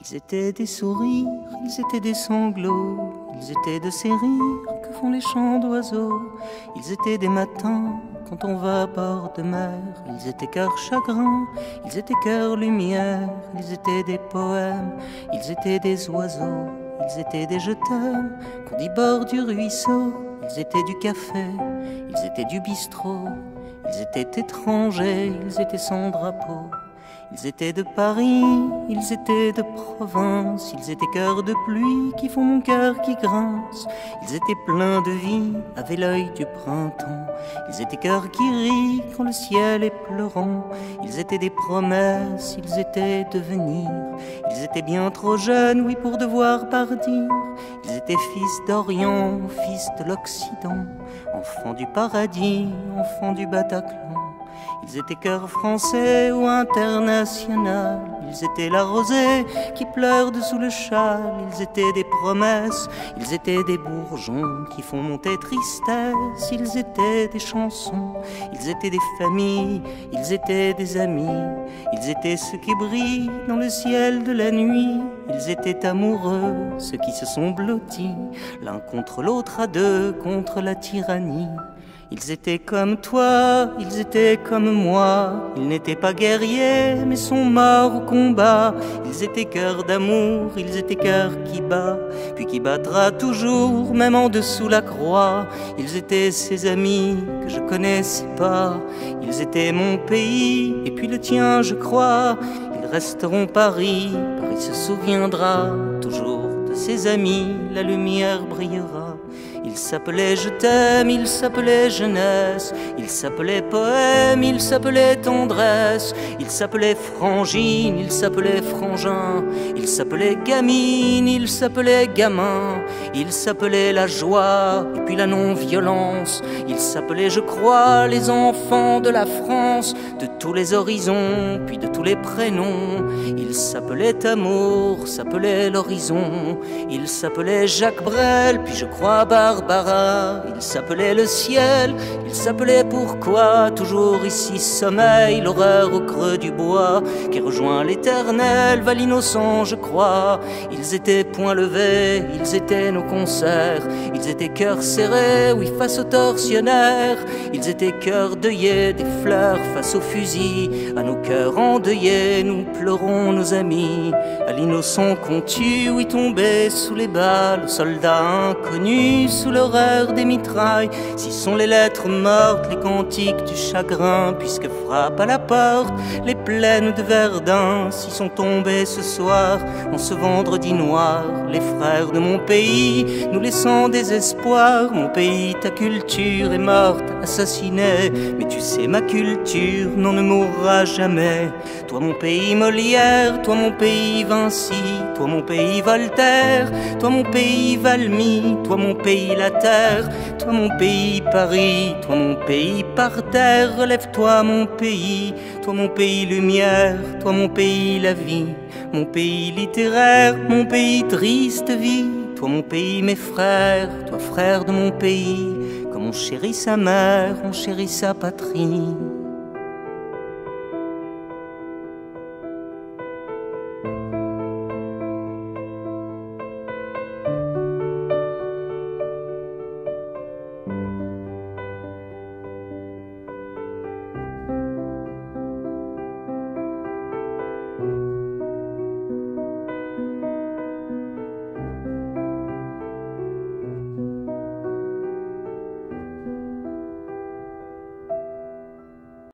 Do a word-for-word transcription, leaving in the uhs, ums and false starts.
Ils étaient des sourires, ils étaient des sanglots, ils étaient de ces rires que font les chants d'oiseaux. Ils étaient des matins quand on va à bord de mer, ils étaient cœur chagrin, ils étaient cœur lumière, ils étaient des poèmes, ils étaient des oiseaux, ils étaient des je t'aime qu'on dit bord du ruisseau. Ils étaient du café, ils étaient du bistrot, ils étaient étrangers, ils étaient sans drapeau. Ils étaient de Paris, ils étaient de province, ils étaient cœurs de pluie qui font mon cœur qui grince. Ils étaient pleins de vie, avaient l'œil du printemps. Ils étaient cœurs qui rient quand le ciel est pleurant. Ils étaient des promesses, ils étaient devenir. Ils étaient bien trop jeunes, oui, pour devoir partir. Ils étaient fils d'Orient, fils de l'Occident, enfants du paradis, enfants du Bataclan. Ils étaient cœurs français ou international. Ils étaient la rosée qui pleure dessous le châle. Ils étaient des promesses, ils étaient des bourgeons qui font monter tristesse. Ils étaient des chansons, ils étaient des familles, ils étaient des amis. Ils étaient ceux qui brillent dans le ciel de la nuit. Ils étaient amoureux, ceux qui se sont blottis l'un contre l'autre à deux contre la tyrannie. Ils étaient comme toi, ils étaient comme moi. Ils n'étaient pas guerriers, mais sont morts au combat. Ils étaient cœurs d'amour, ils étaient cœurs qui bat, puis qui battra toujours, même en dessous la croix. Ils étaient ses amis que je connaissais pas. Ils étaient mon pays, et puis le tien, je crois. Ils resteront Paris, Paris se souviendra toujours de ses amis, la lumière brillera. Il s'appelait je t'aime, il s'appelait jeunesse, il s'appelait poème, il s'appelait tendresse, il s'appelait frangine, il s'appelait frangin, il s'appelait gamine, il s'appelait gamin, il s'appelait la joie et puis la non-violence, il s'appelait je crois les enfants de la France, de tous les horizons, puis de tous les prénoms. Il s'appelait amour, s'appelait l'horizon, il s'appelait Jacques Brel, puis je crois Barbara, il s'appelait le ciel, il s'appelait pourquoi, toujours ici sommeil, l'horreur au creux du bois, qui rejoint l'éternel, va l'innocent je crois. Ils étaient poings levés, ils étaient nos concerts, ils étaient cœurs serrés, oui face aux tortionnaires, ils étaient cœurs deuillés, des fleurs face aux fusils, à nos cœurs endeuillés, nous pleurons nos amis, à l'innocent qu'on tue, oui tombé sous les balles, aux soldats inconnus, sous l'horreur des mitrailles. Si sont les lettres mortes, les cantiques du chagrin, puisque frappe à la porte les plaines de Verdun. Si sont tombés ce soir, en ce vendredi noir, les frères de mon pays, nous laissant désespoir. Mon pays, ta culture est morte, assassinée, mais tu sais ma culture, non ne mourra jamais. Toi mon pays Molière, toi mon pays Vinci, toi mon pays Voltaire, toi mon pays Valmy, toi mon pays la terre, toi mon pays Paris, toi mon pays par terre. Relève-toi mon pays, toi mon pays lumière, toi mon pays la vie, mon pays littéraire, mon pays triste vie. Toi mon pays mes frères, toi frère de mon pays, comme on chérit sa mère, on chérit sa patrie.